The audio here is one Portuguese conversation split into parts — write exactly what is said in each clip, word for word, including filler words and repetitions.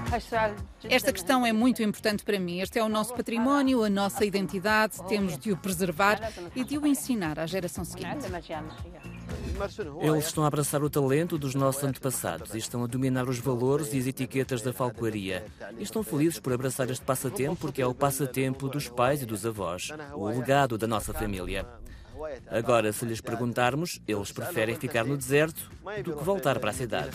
Esta questão é muito importante para mim. Este é o nosso património, a nossa identidade. Temos de o preservar e de o ensinar à geração seguinte. Eles estão a abraçar o talento dos nossos antepassados e estão a dominar os valores e as etiquetas da falcoaria. E estão felizes por abraçar este passatempo porque é o passatempo dos pais e dos avós, o legado da nossa família. Agora, se lhes perguntarmos, eles preferem ficar no deserto do que voltar para a cidade.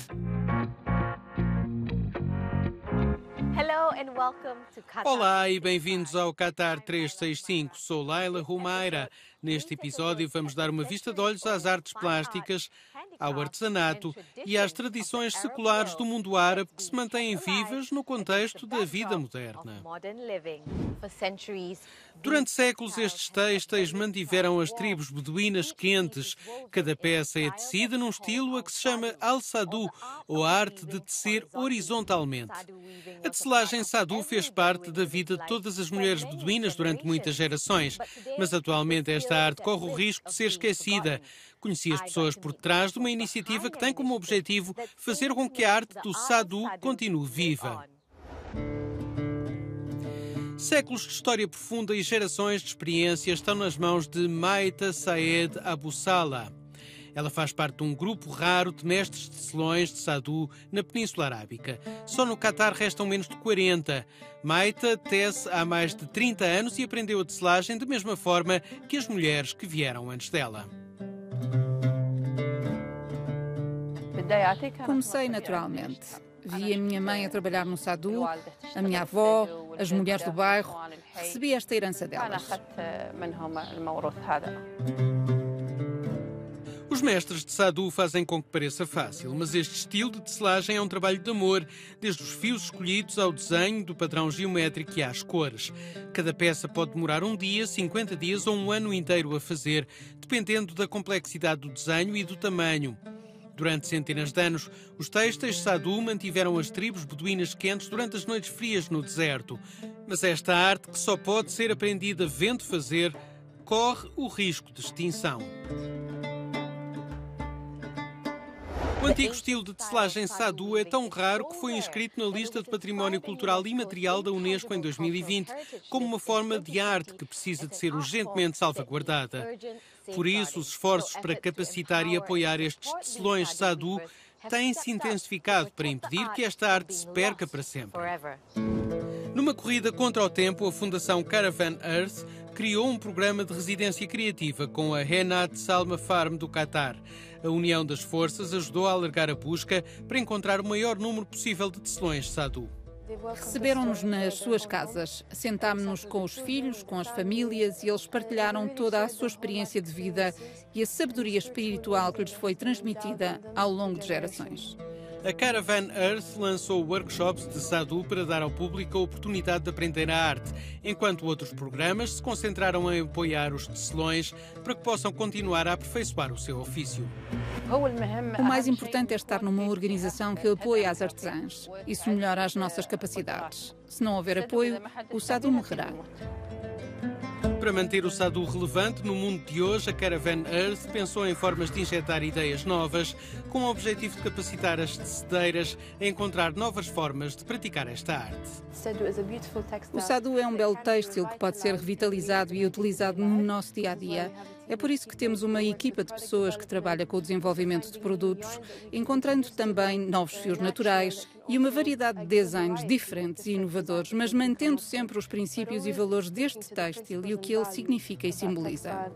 Olá e bem-vindos ao Qatar trezentos e sessenta e cinco. Sou Laila Rumaira. Neste episódio vamos dar uma vista de olhos às artes plásticas, ao artesanato e às tradições seculares do mundo árabe que se mantêm vivas no contexto da vida moderna. Durante séculos, estes têxteis mantiveram as tribos beduínas quentes. Cada peça é tecida num estilo a que se chama al-sadu, ou a arte de tecer horizontalmente. A tecelagem sadu fez parte da vida de todas as mulheres beduínas durante muitas gerações, mas atualmente esta arte corre o risco de ser esquecida. Conheci as pessoas por trás de uma iniciativa que tem como objetivo fazer com que a arte do sadu continue viva. Séculos de história profunda e gerações de experiência estão nas mãos de Maita Saed Abu Salah. Ela faz parte de um grupo raro de mestres de tecelões de sadu na Península Arábica. Só no Qatar restam menos de quarenta. Maita tece há mais de trinta anos e aprendeu a tecelagem da mesma forma que as mulheres que vieram antes dela. Comecei naturalmente. Vi a minha mãe a trabalhar no sadu, a minha avó, as mulheres do bairro. Recebi esta herança delas. Os mestres de sadu fazem com que pareça fácil, mas este estilo de tecelagem é um trabalho de amor, desde os fios escolhidos ao desenho, do padrão geométrico e às cores. Cada peça pode demorar um dia, cinquenta dias ou um ano inteiro a fazer, dependendo da complexidade do desenho e do tamanho. Durante centenas de anos, os têxteis sadu mantiveram as tribos beduínas quentes durante as noites frias no deserto. Mas esta arte, que só pode ser aprendida vendo fazer, corre o risco de extinção. O antigo estilo de tecelagem sadu é tão raro que foi inscrito na lista de Património Cultural Imaterial da Unesco em dois mil e vinte, como uma forma de arte que precisa de ser urgentemente salvaguardada. Por isso, os esforços para capacitar e apoiar estes tecelões sadu têm-se intensificado para impedir que esta arte se perca para sempre. Numa corrida contra o tempo, a Fundação Caravan Earth criou um programa de residência criativa com a Henat Salma Farm do Qatar. A união das forças ajudou a alargar a busca para encontrar o maior número possível de tecelões sadu. Receberam-nos nas suas casas, sentámos-nos com os filhos, com as famílias e eles partilharam toda a sua experiência de vida e a sabedoria espiritual que lhes foi transmitida ao longo de gerações. A Caravan Earth lançou workshops de sadu para dar ao público a oportunidade de aprender a arte, enquanto outros programas se concentraram em apoiar os tecelões para que possam continuar a aperfeiçoar o seu ofício. O mais importante é estar numa organização que apoia as artesãs. Isso melhora as nossas capacidades. Se não houver apoio, o sadu morrerá. Para manter o sadu relevante no mundo de hoje, a Caravan Earth pensou em formas de injetar ideias novas, com o objetivo de capacitar as tecedeiras a encontrar novas formas de praticar esta arte. O sadu é um belo têxtil que pode ser revitalizado e utilizado no nosso dia-a-dia. É por isso que temos uma equipa de pessoas que trabalha com o desenvolvimento de produtos, encontrando também novos fios naturais e uma variedade de desenhos diferentes e inovadores, mas mantendo sempre os princípios e valores deste têxtil e o que ele significa e simboliza.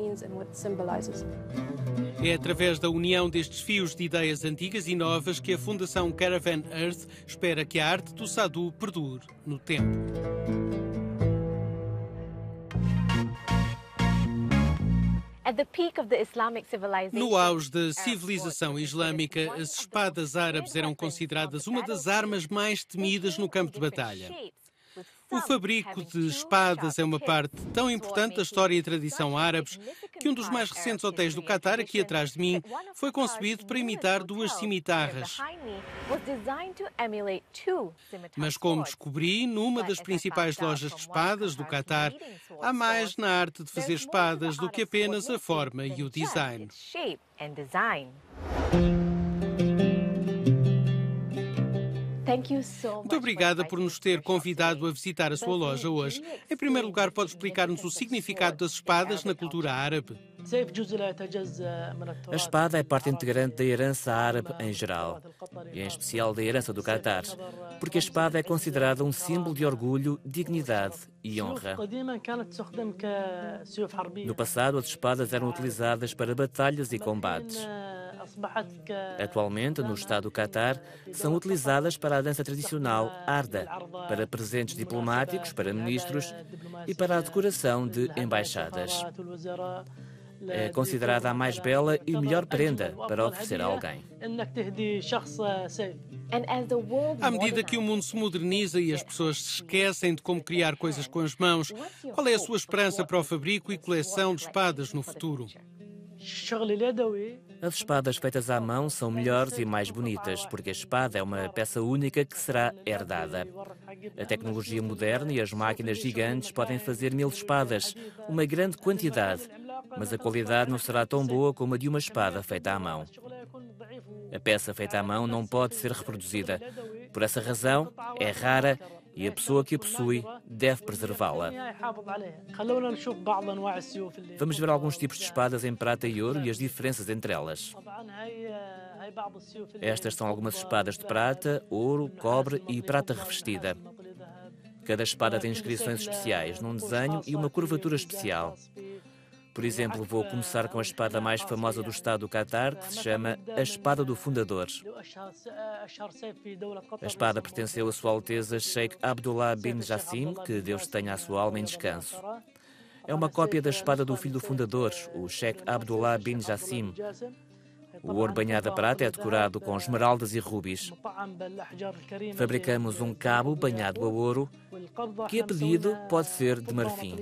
É através da união destes fios de ideias antigas e novas que a Fundação Caravan Earth espera que a arte do sadu perdure no tempo. No auge da civilização islâmica, as espadas árabes eram consideradas uma das armas mais temidas no campo de batalha. O fabrico de espadas é uma parte tão importante da história e tradição árabes que um dos mais recentes hotéis do Qatar, aqui atrás de mim, foi concebido para imitar duas cimitarras. Mas como descobri numa das principais lojas de espadas do Qatar, há mais na arte de fazer espadas do que apenas a forma e o design. Muito obrigada por nos ter convidado a visitar a sua loja hoje. Em primeiro lugar, pode explicar-nos o significado das espadas na cultura árabe? A espada é parte integrante da herança árabe em geral, e em especial da herança do Qatar, porque a espada é considerada um símbolo de orgulho, dignidade e honra. No passado, as espadas eram utilizadas para batalhas e combates. Atualmente, no Estado do Qatar, são utilizadas para a dança tradicional Arda, para presentes diplomáticos, para ministros e para a decoração de embaixadas. É considerada a mais bela e melhor prenda para oferecer a alguém. À medida que o mundo se moderniza e as pessoas se esquecem de como criar coisas com as mãos, qual é a sua esperança para o fabrico e coleção de espadas no futuro? As espadas feitas à mão são melhores e mais bonitas, porque a espada é uma peça única que será herdada. A tecnologia moderna e as máquinas gigantes podem fazer mil espadas, uma grande quantidade, mas a qualidade não será tão boa como a de uma espada feita à mão. A peça feita à mão não pode ser reproduzida. Por essa razão, é rara e a pessoa que a possui deve preservá-la. Vamos ver alguns tipos de espadas em prata e ouro e as diferenças entre elas. Estas são algumas espadas de prata, ouro, cobre e prata revestida. Cada espada tem inscrições especiais, num desenho e uma curvatura especial. Por exemplo, vou começar com a espada mais famosa do Estado do Qatar, que se chama a Espada do Fundador. A espada pertenceu a Sua Alteza Sheikh Abdullah bin Jassim, que Deus tenha a sua alma em descanso. É uma cópia da espada do filho do fundador, o Sheikh Abdullah bin Jassim. O ouro banhado a prata é decorado com esmeraldas e rubis. Fabricamos um cabo banhado a ouro, que a pedido pode ser de marfim.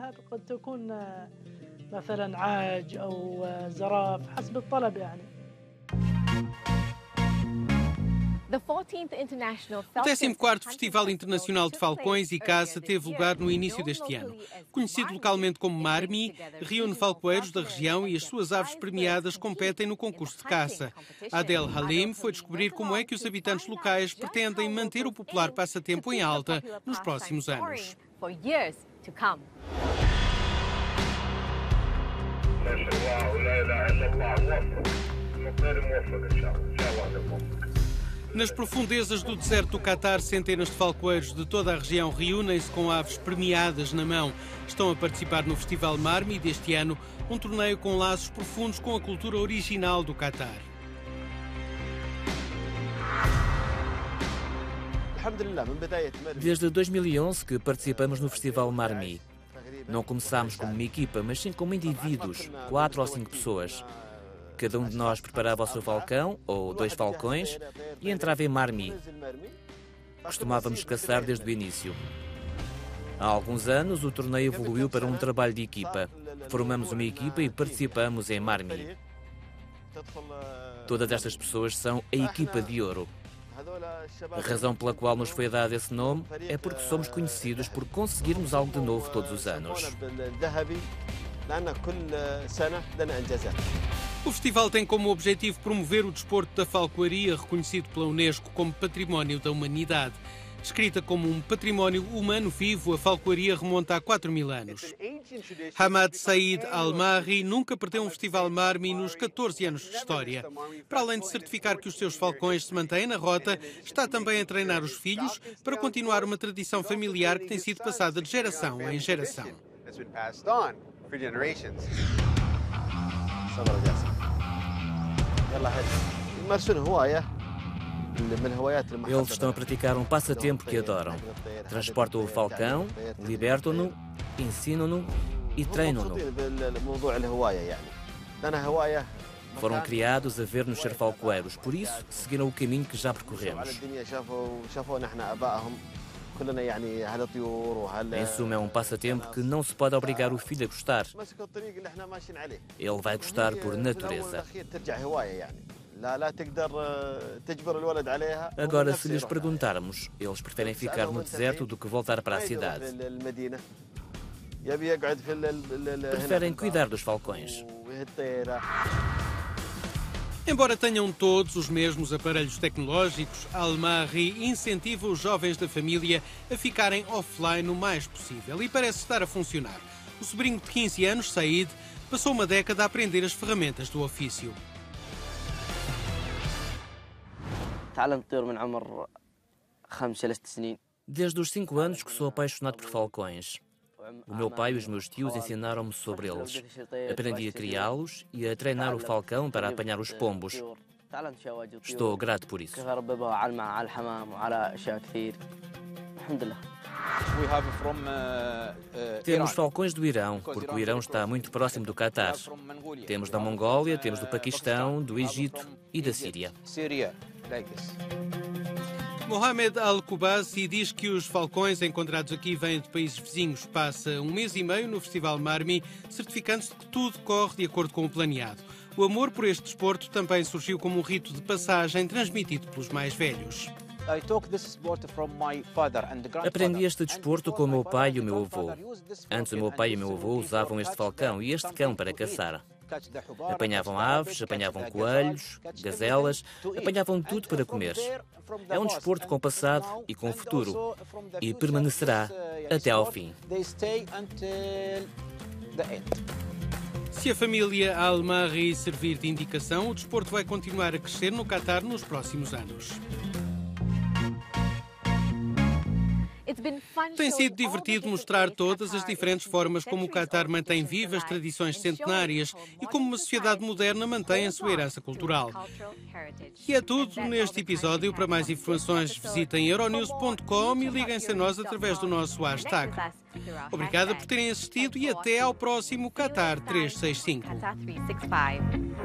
O décimo quarto Festival Internacional de Falcões e Caça teve lugar no início deste ano. Conhecido localmente como Marmi, reúne falcoeiros da região e as suas aves premiadas competem no concurso de caça. Adel Halim foi descobrir como é que os habitantes locais pretendem manter o popular passatempo em alta nos próximos anos. Nas profundezas do deserto do Qatar, centenas de falcoeiros de toda a região reúnem-se com aves premiadas na mão. Estão a participar no Festival Marmi deste ano, um torneio com laços profundos com a cultura original do Qatar. Desde dois mil e onze que participamos no Festival Marmi. Não começámos como uma equipa, mas sim como indivíduos, quatro ou cinco pessoas. Cada um de nós preparava o seu falcão, ou dois falcões, e entrava em Marmi. Costumávamos caçar desde o início. Há alguns anos, o torneio evoluiu para um trabalho de equipa. Formamos uma equipa e participamos em Marmi. Todas estas pessoas são a equipa de ouro. A razão pela qual nos foi dado esse nome é porque somos conhecidos por conseguirmos algo de novo todos os anos. O festival tem como objetivo promover o desporto da falcoaria, reconhecido pela Unesco como Património da Humanidade. Descrita como um património humano vivo, a falcoaria remonta a quatro mil anos. Hamad Said Al-Mahri nunca perdeu um festival Marmi nos catorze anos de história. Para além de certificar que os seus falcões se mantêm na rota, está também a treinar os filhos para continuar uma tradição familiar que tem sido passada de geração em geração. Eles estão a praticar um passatempo que adoram. Transportam o falcão, libertam-no, ensinam-no e treinam-no. Foram criados a ver-nos ser falcoeiros, por isso seguiram o caminho que já percorremos. Em suma, é um passatempo que não se pode obrigar o filho a gostar. Ele vai gostar por natureza. Agora, se lhes perguntarmos, eles preferem ficar no deserto do que voltar para a cidade. Preferem cuidar dos falcões. Embora tenham todos os mesmos aparelhos tecnológicos, Al-Mahri incentiva os jovens da família a ficarem offline o mais possível e parece estar a funcionar. O sobrinho de quinze anos, Said, passou uma década a aprender as ferramentas do ofício. Desde os cinco anos que sou apaixonado por falcões. O meu pai e os meus tios ensinaram-me sobre eles. Aprendi a criá-los e a treinar o falcão para apanhar os pombos. Estou grato por isso. Temos falcões do Irão, porque o Irão está muito próximo do Catar. Temos da Mongólia, temos do Paquistão, do Egito e da Síria. Mohamed Al-Kubasi diz que os falcões encontrados aqui vêm de países vizinhos. Passa um mês e meio no Festival Marmi, certificando-se de que tudo corre de acordo com o planeado. O amor por este desporto também surgiu como um rito de passagem transmitido pelos mais velhos. Aprendi este desporto com o meu pai e o meu avô. Antes, o meu pai e o meu avô usavam este falcão e este cão para caçar. Apanhavam aves, apanhavam coelhos, gazelas, apanhavam tudo para comer. É um desporto com passado e com futuro, e permanecerá até ao fim. Se a família Al-Mahri servir de indicação, o desporto vai continuar a crescer no Catar nos próximos anos. Tem sido divertido mostrar todas as diferentes formas como o Catar mantém vivas tradições centenárias e como uma sociedade moderna mantém a sua herança cultural. E é tudo neste episódio. Para mais informações, visitem euronews ponto com e liguem-se a nós através do nosso hashtag. Obrigada por terem assistido e até ao próximo Catar trezentos e sessenta e cinco.